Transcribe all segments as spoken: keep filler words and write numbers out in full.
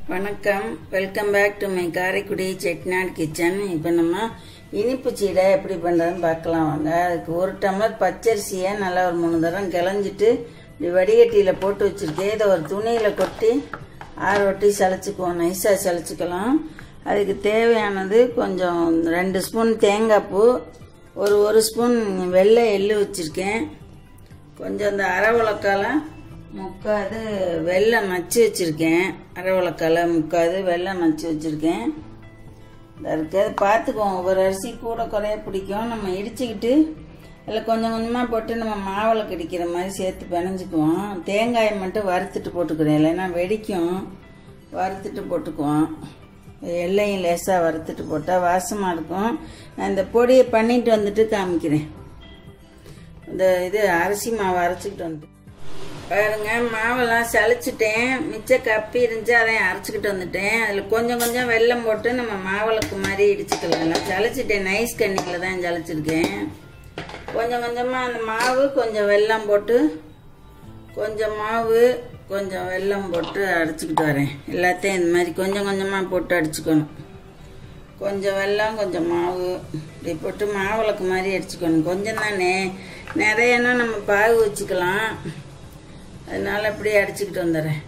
வணக்கம், welcome back to my Karaikudi Chettinad kitchen. இப்போ நம்ம இனிப்பு சீடை எப்படி பண்ணுறதுன்னு பார்க்கலாம் வாங்க. அதுக்கு ஒரு டம்ளர் பச்சரிசியை நல்லா ஒரு மூணு தரம் கிளஞ்சிட்டு இப்படி வடிகட்டியில் போட்டு வச்சுருக்கேன். இதை ஒரு துணியில் கொட்டி ஆறு ஒட்டி சளிச்சுக்குவோம், நைஸாக சளிச்சுக்கலாம். அதுக்கு தேவையானது கொஞ்சம் ரெண்டு ஸ்பூன் தேங்காய் பூ, ஒரு ஒரு ஸ்பூன் வெள்ளை எள்ளு வச்சுருக்கேன். கொஞ்சம் இந்த அரை உலக்கால முக்காது வெல்லம் நச்சு வச்சுருக்கேன். அரை உலக்கால முக்காது வெல்லம் நச்சு வச்சுருக்கேன். இருக்கு, பார்த்துக்குவோம். ஒவ்வொரு அரிசி கூட குறைய பிடிக்கும். நம்ம இடிச்சுக்கிட்டு அதில் கொஞ்சம் கொஞ்சமாக போட்டு நம்ம மாவில் கடிக்கிற மாதிரி சேர்த்து பிணைஞ்சிக்குவோம். தேங்காயை மட்டும் வறுத்துட்டு போட்டுக்கிறேன், இல்லைன்னா வெடிக்கும். வறுத்துட்டு போட்டுக்குவோம். எல்லையும் லேசாக வறுத்துட்டு போட்டால் வாசமாக இருக்கும். நான் இந்த பொடியை பண்ணிட்டு வந்துட்டு காமிக்கிறேன். இந்த இது அரிசி மாவு அரைச்சிக்கிட்டு வந்துட்டு பாருங்க, மாவெல்லாம் சளிச்சுட்டேன். மிச்ச கப்பி இருந்துச்சு, அதையும் அரைச்சிக்கிட்டு வந்துட்டேன். அதில் கொஞ்சம் கொஞ்சம் வெல்லம் போட்டு நம்ம மாவிளக்கு மாதிரி இடிச்சுக்கலாம். எல்லாம் சளிச்சுட்டேன், நைஸ் கண்ணிக்கில் தான் சளிச்சிருக்கேன். கொஞ்சம் கொஞ்சமாக அந்த மாவு கொஞ்சம் வெல்லம் போட்டு கொஞ்சம் மாவு கொஞ்சம் வெல்லம் போட்டு அடிச்சுக்கிட்டு வரேன். எல்லாத்தையும் இந்த மாதிரி கொஞ்சம் கொஞ்சமாக போட்டு அடிச்சுக்கணும். கொஞ்சம் வெல்லம் கொஞ்சம் மாவு இப்படி போட்டு மாவிளக்கு மாதிரி அடிச்சுக்கணும். கொஞ்சம் தானே, நிறையனா நம்ம பாகு வச்சுக்கலாம். அதனால இப்படி அடிச்சுக்கிட்டு வந்துடுறேன்.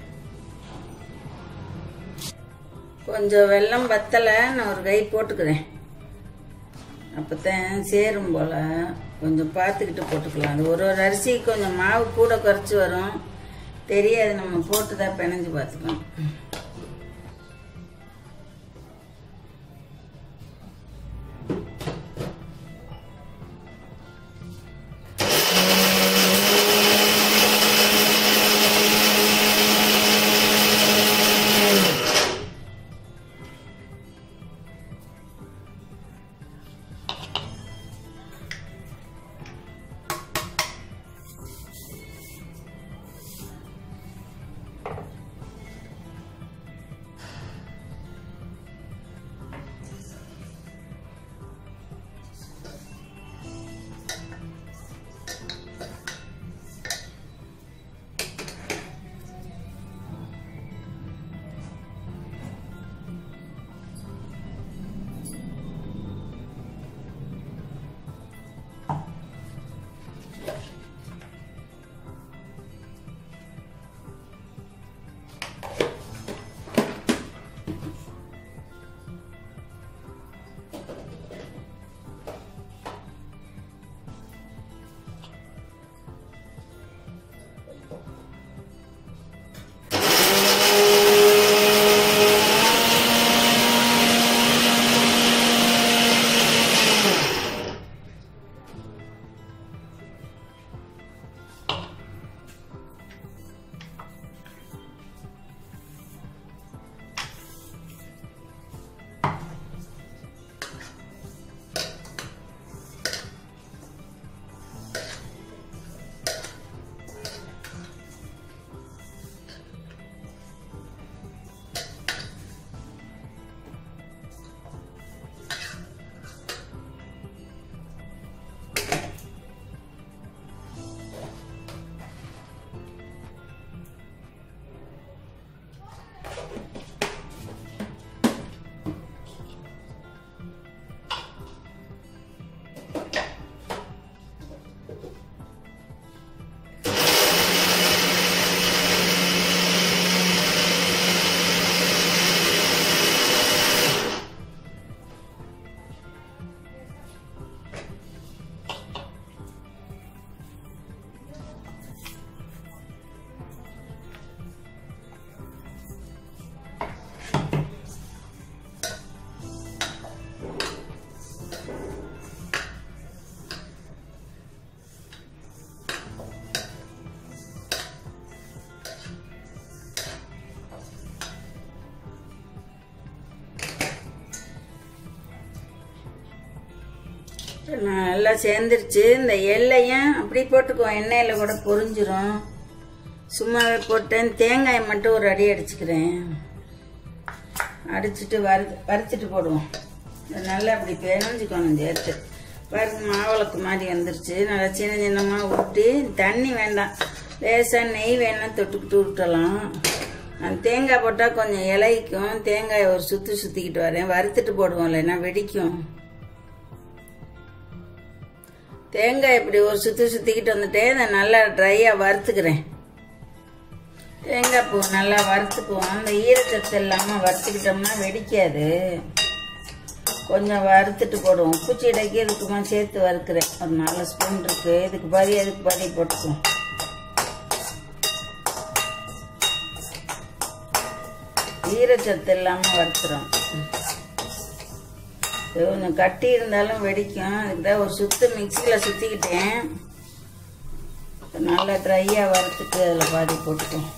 கொஞ்சம் வெல்லம் வத்தலை நான் ஒரு கை போட்டுக்கிறேன். அப்போத்தான் சேரும் போல் கொஞ்சம் பார்த்துக்கிட்டு போட்டுக்கலாம். அது ஒரு ஒரு அரிசிக்கு கொஞ்சம் மாவு கூட குறைச்சி வரும், தெரியாது. நம்ம போட்டு தான் பிணைஞ்சு பார்த்துக்கலாம். நல்லா சேர்ந்துருச்சு. இந்த எல்லையும் அப்படி போட்டுக்குவோம், எண்ணெயில் கூட பொரிஞ்சிரும். சும்மாவே போட்டேன். தேங்காயை மட்டும் ஒரு அடி அடிச்சுக்கிறேன். அடிச்சுட்டு வறு வறுத்துட்டு போடுவோம். நல்லா அப்படி பிணைஞ்சிக்கணும் சேர்த்து. பாருங்க, மாவிளக்கு மாதிரி வந்துருச்சு. நல்லா சின்ன சின்னமாக ஊட்டி, தண்ணி வேண்டாம், லேசாக நெய் வேணால் தொட்டுக்கிட்டு விட்டலாம். நான் தேங்காய் போட்டால் கொஞ்சம் இலைக்கும், தேங்காயை ஒரு சுற்றி சுற்றிக்கிட்டு வரேன். வறுத்துட்டு போடுவோம், இல்லைன்னா வெடிக்கும். தேங்காய் இப்படி ஒரு சுற்றி சுற்றிக்கிட்டு வந்துட்டேன். நான் நல்லா ட்ரையாக வறுத்துக்கிறேன். தேங்காய் பூ நல்லா வறுத்துக்குவோம். அந்த ஈரச்சத்து இல்லாமல் வறுத்துக்கிட்டோம்னா வெடிக்காது. கொஞ்சம் வறுத்துட்டு போடுவோம். உப்பு சீடைக்கு இதுக்குமா சேர்த்து வறுக்கிறேன். ஒரு நாலு ஸ்பூன் இருக்கு. இதுக்கு பாதி அதுக்கு பாதி போட்டுக்குவோம். ஈரச்சத்து இல்லாமல் வறுத்துறோம். கொஞ்சம் கட்டி இருந்தாலும் வெடிக்கும். இதுதான் ஒரு சுத்து மிக்சியில் சுற்றிக்கிட்டேன். நல்லா ட்ரையாக வறுத்துட்டு அதில் பாதி போட்டுக்குவோம்.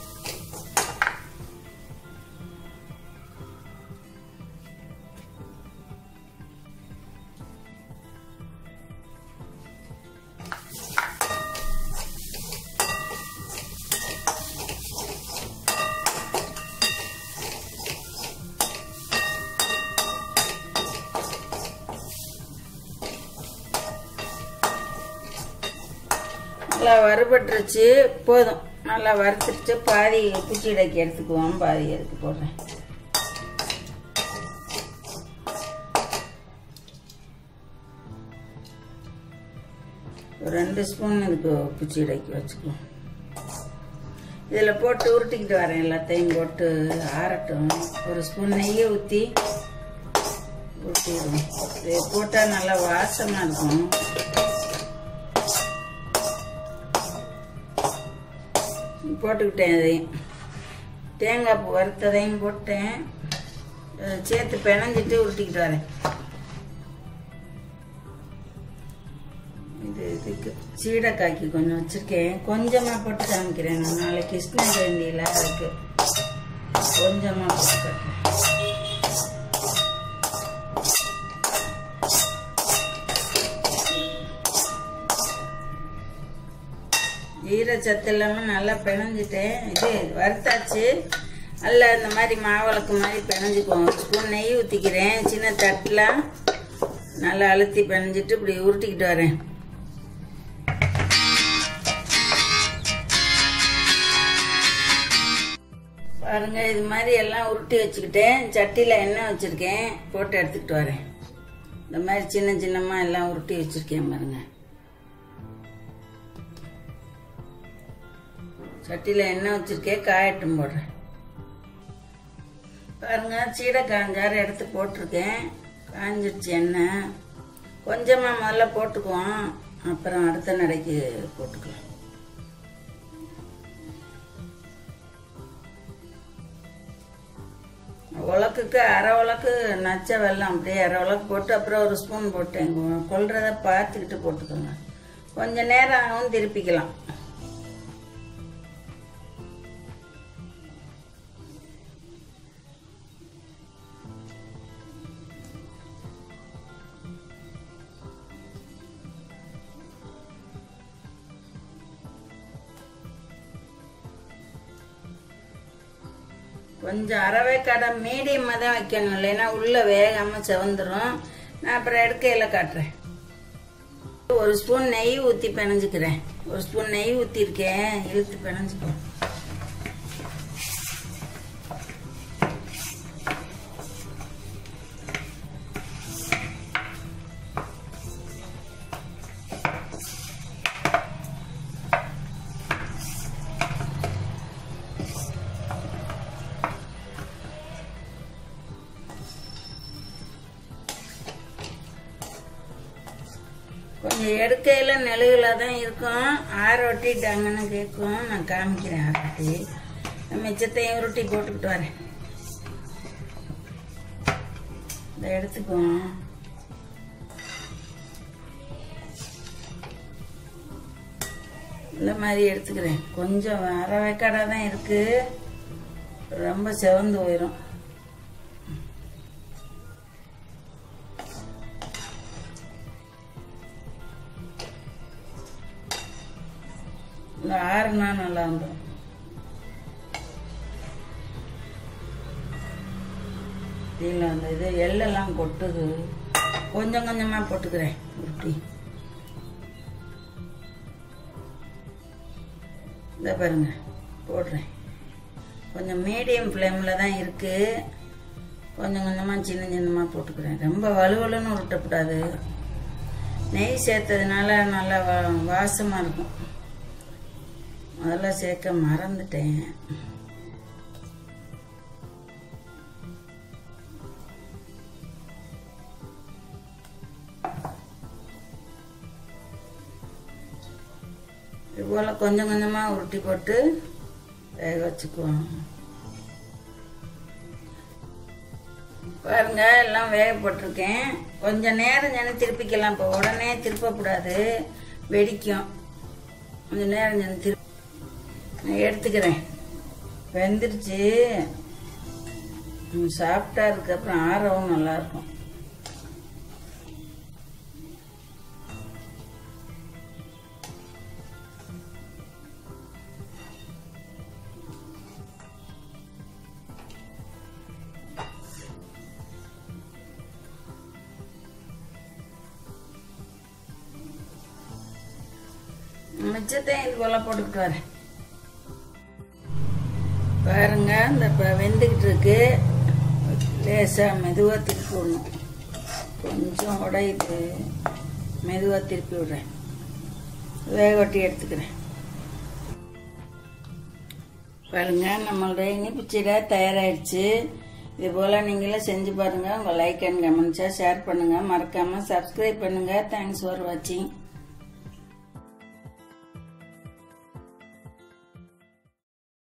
நல்லா வறுபட்டுருச்சு. போதும், நல்லா வறுத்துட்டு பாதி குச்சிடைக்கு எடுத்துக்குவோம். பாதி எடுத்து போடுறேன். ரெண்டு ஸ்பூன் இதுக்கு குச்சிடைக்கு வச்சுக்குவோம். இதில் போட்டு உருட்டிக்கிட்டு வரேன். எல்லாத்தையும் போட்டு ஆறட்டும். ஒரு ஸ்பூன் நெய்யை ஊற்றி ஊற்றிடுவோம். இது போட்டால் நல்லா வாசமாக இருக்கும். போட்டுக்கிட்டேன். அதையும் தேங்காய் பூ வறுத்ததையும் போட்டேன். சேர்த்து பிணைஞ்சிட்டு உருட்டிக்கிட்டு வரேன். இது இதுக்கு சீடைக்காய்க்கு கொஞ்சம் வச்சுருக்கேன். கொஞ்சமாக போட்டு காமிக்கிறேன். நான் நாளைக்கு கிருஷ்ண ஜெயந்தியில் அதுக்கு கொஞ்சமாக போட்டு ஈரச்சத்து இல்லாமல் நல்லா பிணைஞ்சிட்டேன். இது வறுத்தாச்சு. நல்லா இந்த மாதிரி மாவளக்கு மாதிரி பிணைஞ்சிக்குவோம். ஒரு ஸ்பூன் நெய் ஊற்றிக்கிறேன். சின்ன தட்டில் நல்லா அழுத்தி பிணைஞ்சிட்டு இப்படி உருட்டிக்கிட்டு வரேன். பாருங்க, இது மாதிரி எல்லாம் உருட்டி வச்சுக்கிட்டேன். சட்டியில் எண்ணெய் வச்சுருக்கேன். போட்டு எடுத்துக்கிட்டு வரேன். இந்த மாதிரி சின்ன சின்னமாக எல்லாம் உருட்டி வச்சுருக்கேன். பாருங்க, சட்டியில் எண்ணெய் வச்சுருக்கேன். காயட்டும் போடுறேன். பாருங்க, சீடை காஞ்சாறு எடுத்து போட்டிருக்கேன். காஞ்சிடுச்சு எண்ணெய். கொஞ்சமாக முதல்ல போட்டுக்குவோம். அப்புறம் அடுத்த நடைக்கு போட்டுக்கலாம். உலக்குக்கு அரை உலக்கு நச்ச வெல்லம் அப்படியே அரை உலக்கு போட்டு அப்புறம் ஒரு ஸ்பூன் போட்டேன். கொல்றத பார்த்துக்கிட்டு போட்டுக்கோங்க. கொஞ்சம் நேரம் ஆகும், திருப்பிக்கலாம். கொஞ்சம் அரவை கடை மீடியமாக தான் வைக்கணும், இல்லைன்னா உள்ளே வேகாமல் செவந்துடும். நான் அப்புறம் எடுக்கையில் காட்டுறேன். ஒரு ஸ்பூன் நெய் ஊற்றி பிணைஞ்சிக்கிறேன். ஒரு ஸ்பூன் நெய் ஊற்றிருக்கேன். இழுத்து பிணைஞ்சிப்போம். கொஞ்சம் எடுக்கையில நெழுகலா தான் இருக்கும். ஆற ஒட்டிட்டாங்கன்னு கேட்கும். நான் காமிக்கிறேன். ஆரட்டி மிச்சத்தையும் உருட்டி போட்டுக்கிட்டு வரேன். இதை எடுத்துக்குவோம். இந்த மாதிரி எடுத்துக்கிறேன். கொஞ்சம் அரை வேக்காடாக தான் இருக்கு. ரொம்ப செவந்து போயிடும். இந்த ஆறுனா நல்லா இருந்தோம். இல்லை, அந்த இது எள்ளெல்லாம் கொட்டுது. கொஞ்சம் கொஞ்சமாக போட்டுக்கிறேன். உருட்டி இந்த பாருங்க போடுறேன். கொஞ்சம் மீடியம் ஃப்ளேமில் தான் இருக்கு. கொஞ்சம் கொஞ்சமாக சின்ன சின்னமாக போட்டுக்கிறேன். ரொம்ப வலுவலுன்னு உருட்டக்கூடாது. நெய் சேர்த்ததுனால நல்லா வாசமாக இருக்கும். முதல்ல சேர்க்க மறந்துட்டேன். இது போல் கொஞ்சம் கொஞ்சமாக உருட்டி போட்டு வேக வச்சுக்குவோம். பாருங்க, எல்லாம் வேக போட்டிருக்கேன். கொஞ்சம் நேரம் ஜன திருப்பிக்கலாம். இப்போ உடனே திருப்பக்கூடாது, வெடிக்கும். கொஞ்சம் நேரம் ஜன திருப்பி நான் எடுத்துக்கிறேன். வெந்துருச்சு. சாப்பிட்டா இருக்கு. அப்புறம் ஆறவும் நல்லா இருக்கும். மிச்சத்தையும் இது போல போட்டுக்கிட்டு வரேன். பாருங்க, இந்த இப்போ வெந்துக்கிட்டு இருக்கு. லேசாக மெதுவாக திருப்பி விடணும். கொஞ்சம் உடையுது. மெதுவாக திருப்பி விடுறேன். வேக வட்டி எடுத்துக்கிறேன். பாருங்க, நம்மளோட இனிப்பு சீடை தயாராகிடுச்சு. இது போல் நீங்களும் செஞ்சு பாருங்கள். உங்கள் லைக் அண்ட் கமெண்ட்ஸாக ஷேர் பண்ணுங்கள். மறக்காமல் சப்ஸ்கிரைப் பண்ணுங்கள். தேங்க்ஸ் ஃபார் வாட்சிங்.